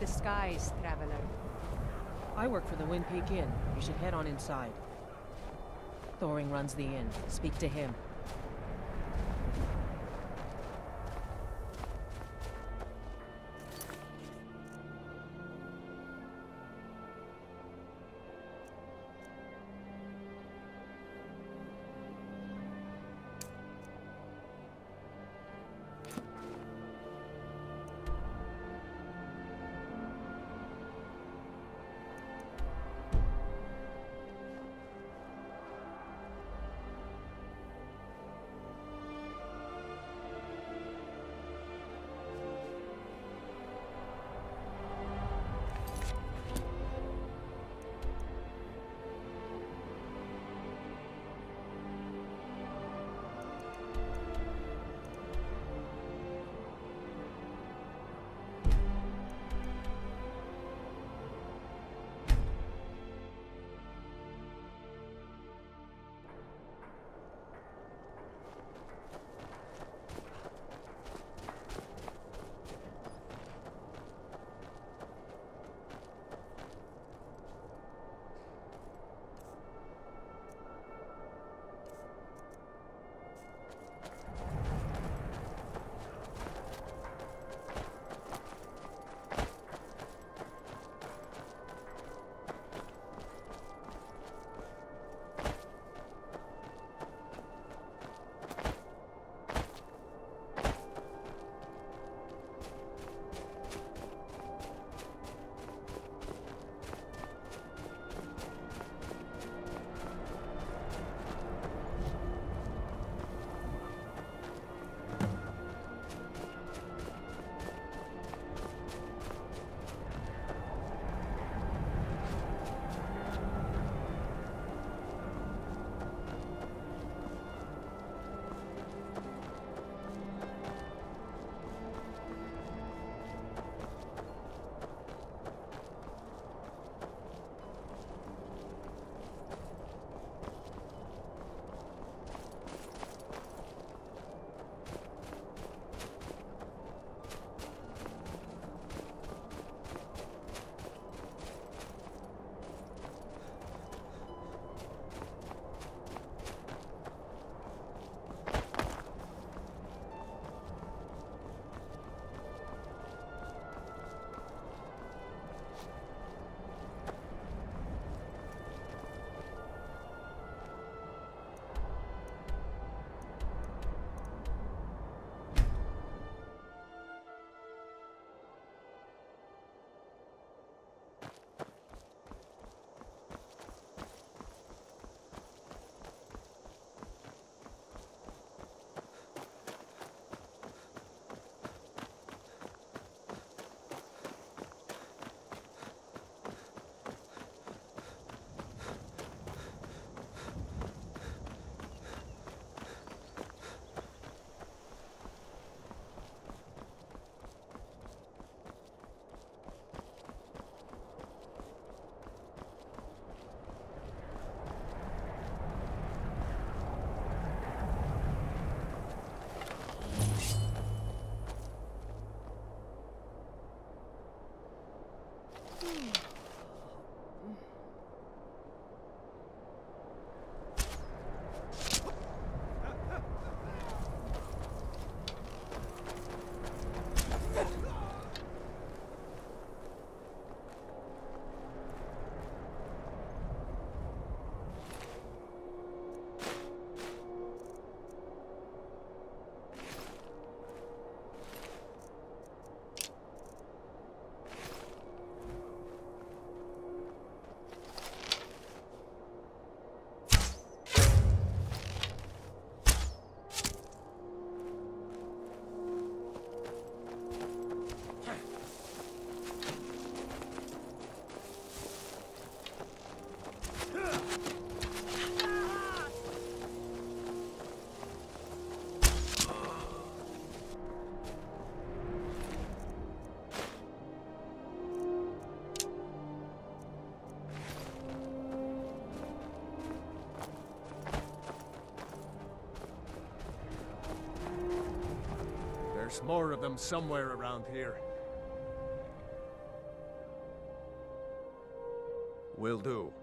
the skies, traveler. I work for the Wind Peak Inn. You should head on inside. Thoring runs the inn. Speak to him. There's more of them somewhere around here. Will do.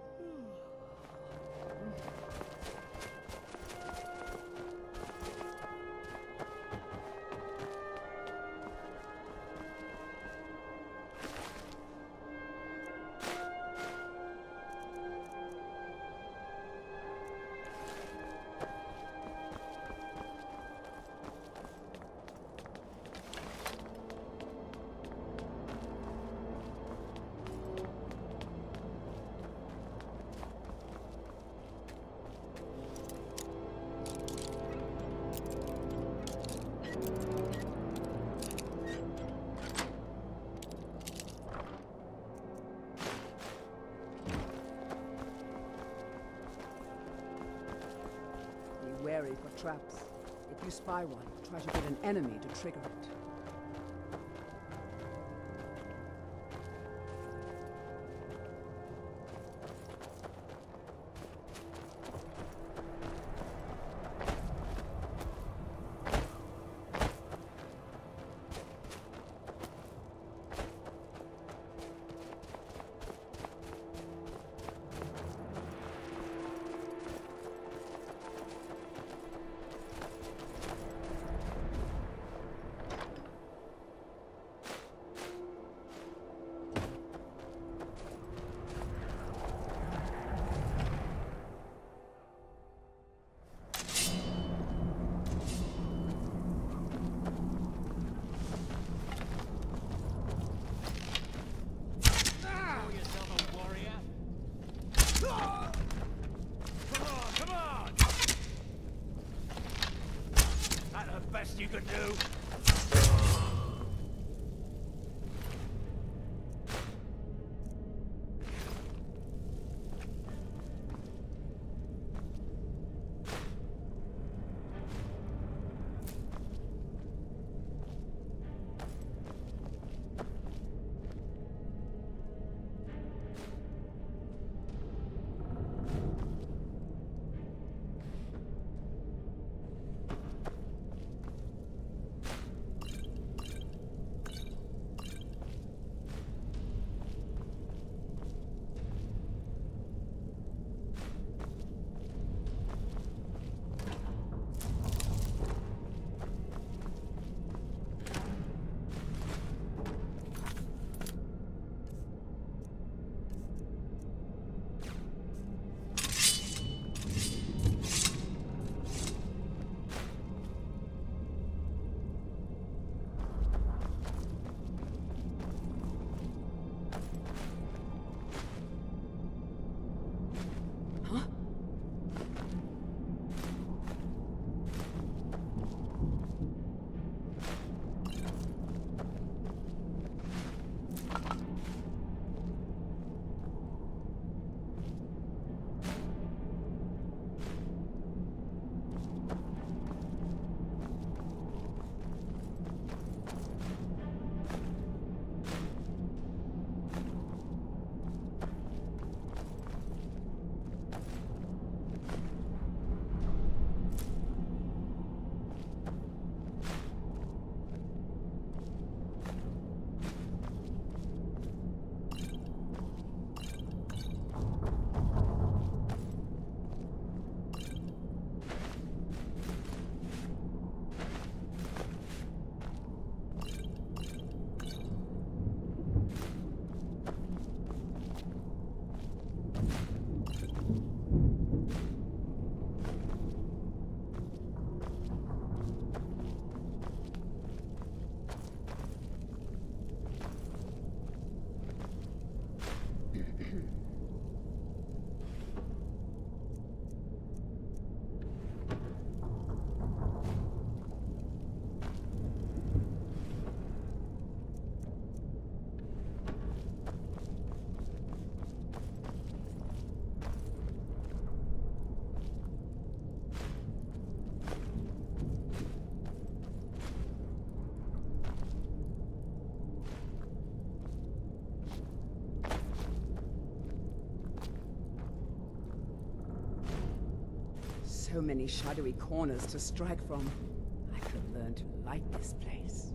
Wary for traps. If you spy one, try to get an enemy to trigger it. You can do. So many shadowy corners to strike from. I could learn to like this place.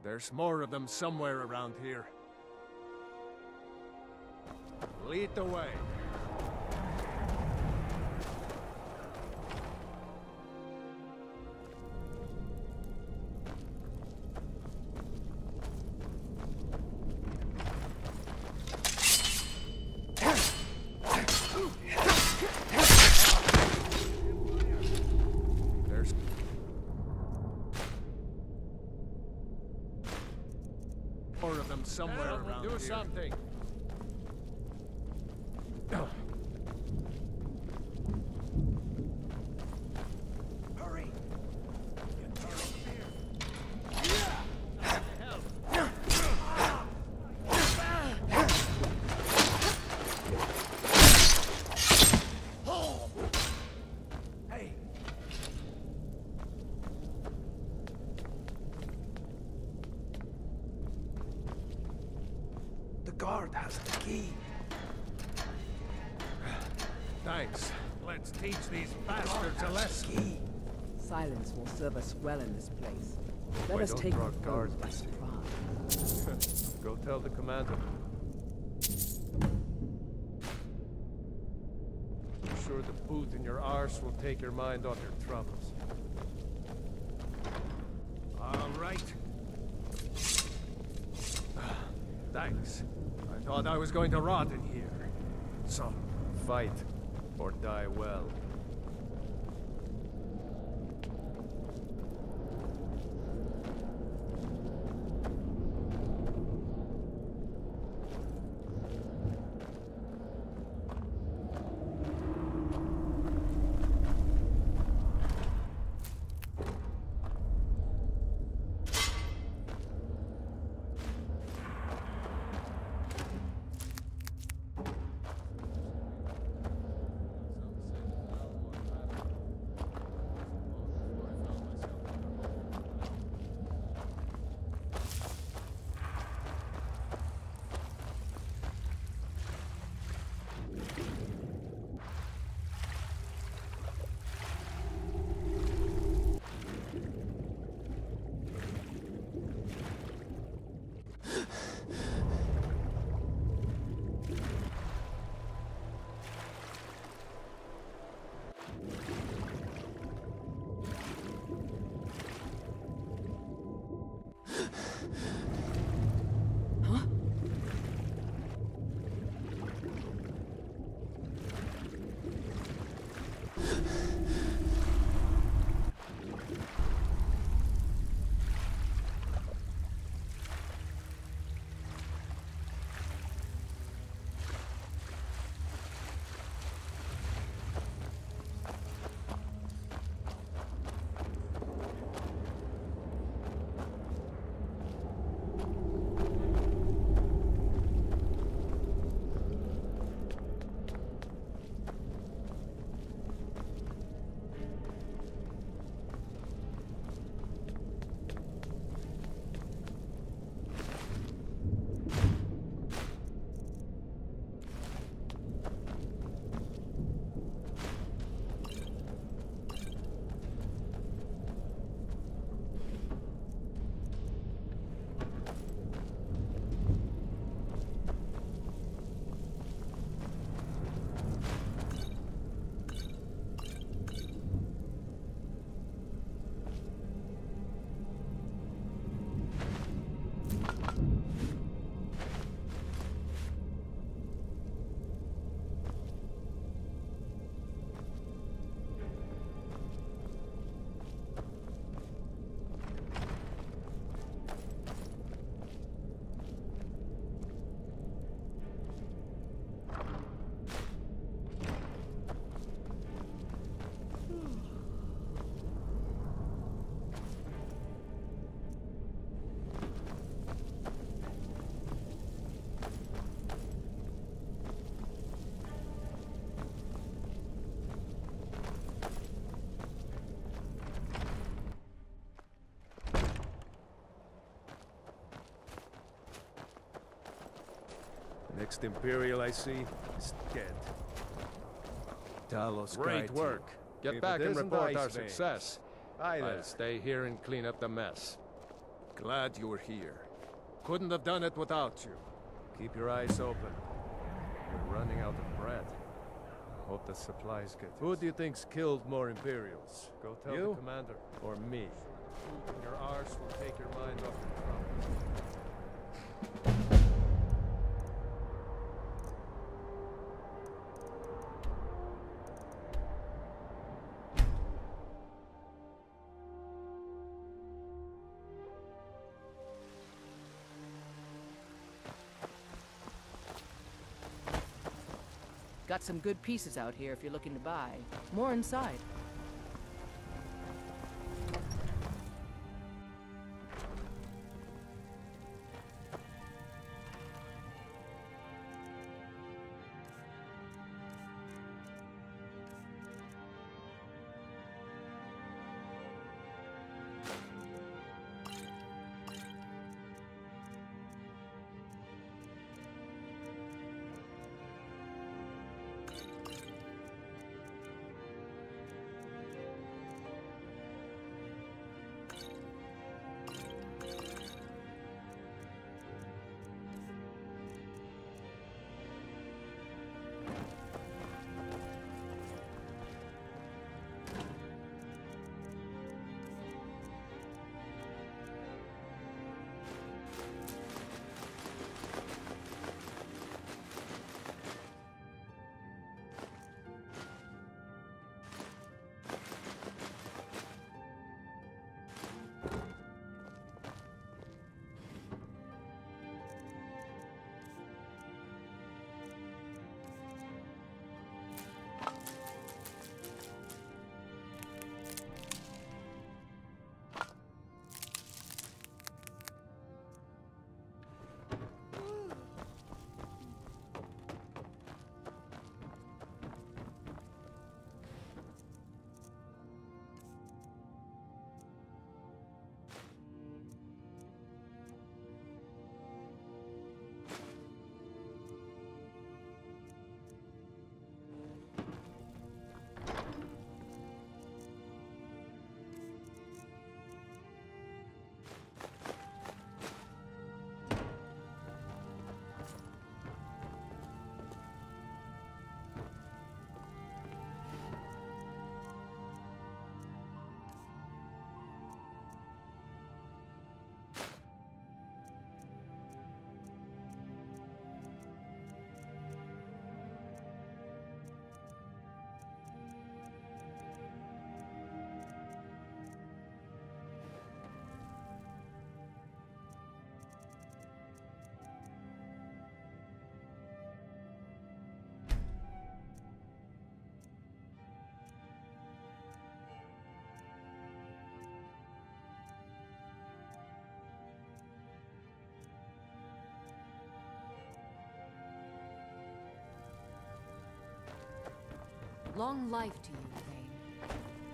There's more of them somewhere around here. Lead the way. Somewhere around here. Do something. Hurry. Hey. The guard has the key. Thanks. Let's teach these bastards a lesson. Silence will serve us well in this place. Let Why us don't take the rock guards foes by surprise. Go tell the commander. I'm sure the boot in your arse will take your mind off your troubles. All right. Thanks. I thought I was going to rot in here. So, fight or die well. Next Imperial I see is dead. Talos, Great work. Get back and report our success. I'll I'll stay here and clean up the mess. Glad you were here. Couldn't have done it without you. Keep your eyes open. We're running out of bread. I hope the supplies get... Who do you think's killed more Imperials? Go tell the commander. Or me. Your arse will take your mind off your troubles. Got some good pieces out here if you're looking to buy. More inside. Long life to you, Thane.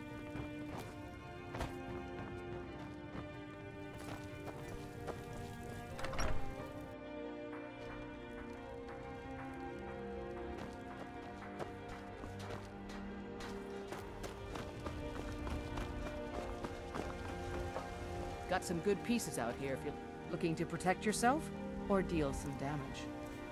Got some good pieces out here if you're looking to protect yourself or deal some damage.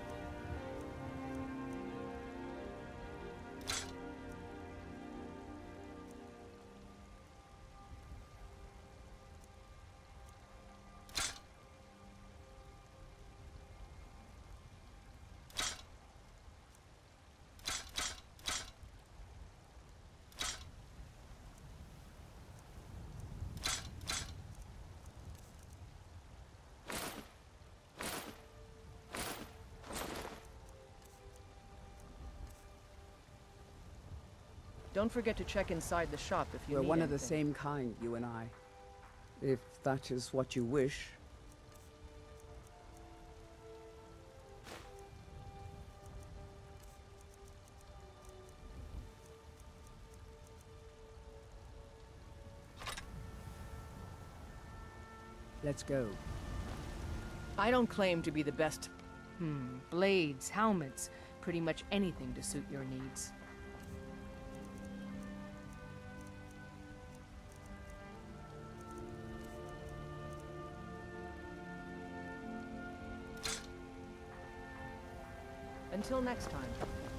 Don't forget to check inside the shop if you need We're one of the anything. same kind, you and I. If that is what you wish. Let's go. I don't claim to be the best. Blades, helmets, pretty much anything to suit your needs. Until next time.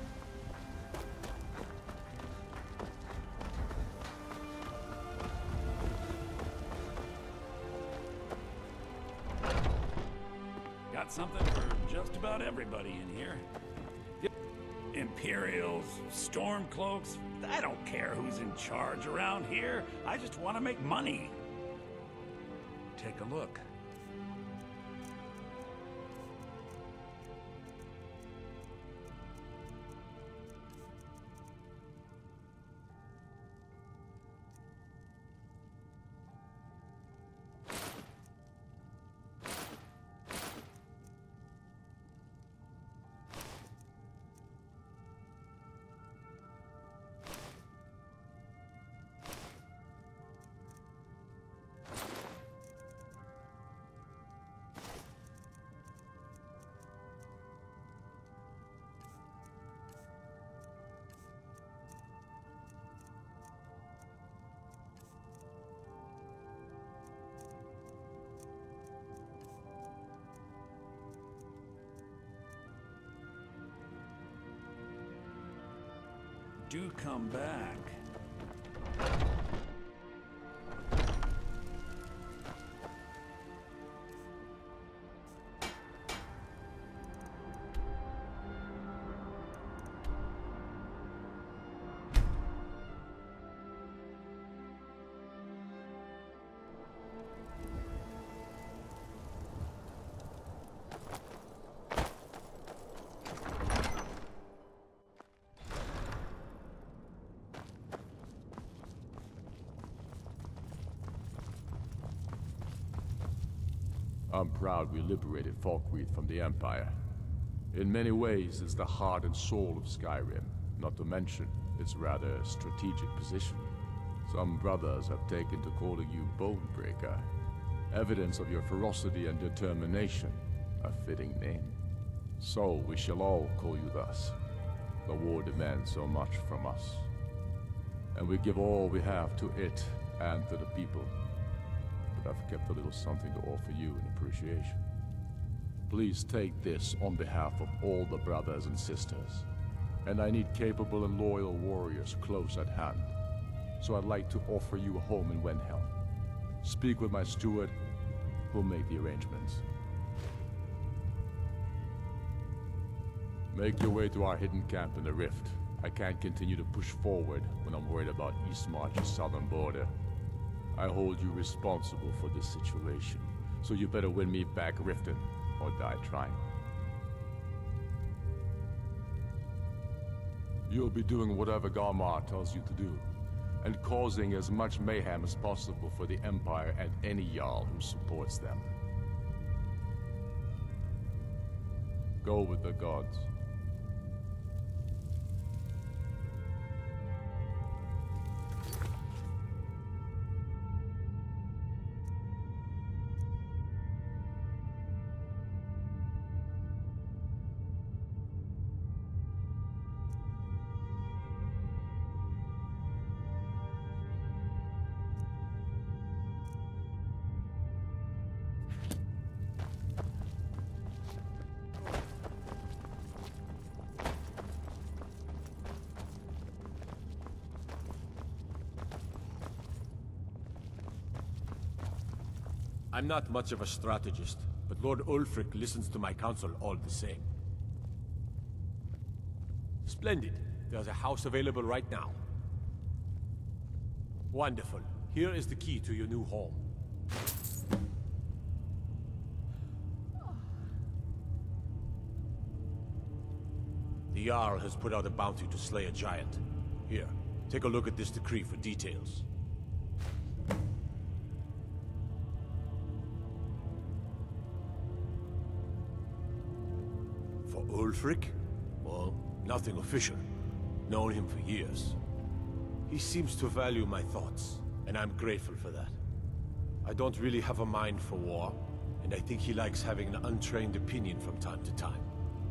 Got something for just about everybody in here. Imperials, Stormcloaks, I don't care who's in charge around here. I just want to make money. Take a look. Do come back. I'm proud we liberated Falkreath from the Empire. In many ways, it's the heart and soul of Skyrim, not to mention its rather strategic position. Some brothers have taken to calling you Bonebreaker. Evidence of your ferocity and determination, a fitting name. So we shall all call you thus. The war demands so much from us. And we give all we have to it and to the people. But I've kept a little something to offer you in appreciation. Please take this on behalf of all the brothers and sisters. And I need capable and loyal warriors close at hand. So I'd like to offer you a home in Wenhelm. Speak with my steward, who'll make the arrangements. Make your way to our hidden camp in the Rift. I can't continue to push forward when I'm worried about Eastmarch's southern border. I hold you responsible for this situation, so you better win me back Riften, or die trying. You'll be doing whatever Garmar tells you to do, and causing as much mayhem as possible for the Empire and any Jarl who supports them. Go with the gods. I'm not much of a strategist, but Lord Ulfric listens to my counsel all the same. Splendid. There's a house available right now. Wonderful. Here is the key to your new home. The Jarl has put out a bounty to slay a giant. Here, take a look at this decree for details. Ulfric? Well, nothing official. Known him for years. He seems to value my thoughts, and I'm grateful for that. I don't really have a mind for war, and I think he likes having an untrained opinion from time to time.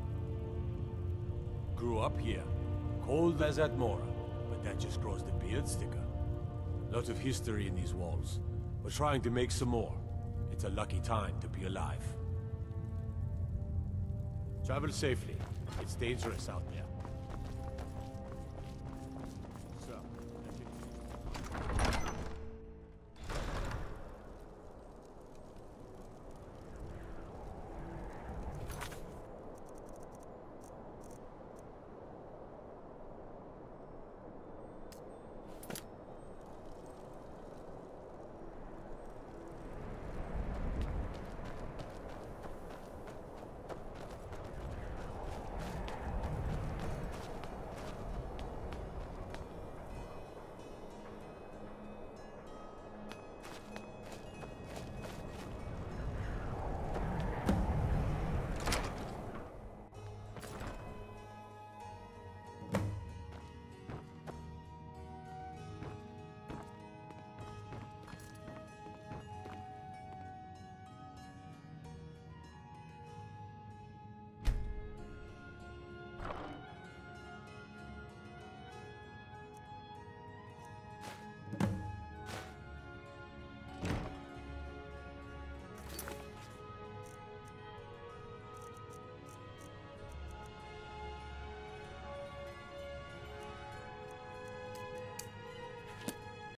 Grew up here, cold as Admora, but that just grows the beard thicker. Lot of history in these walls. We're trying to make some more. It's a lucky time to be alive. Travel safely. It's dangerous out there.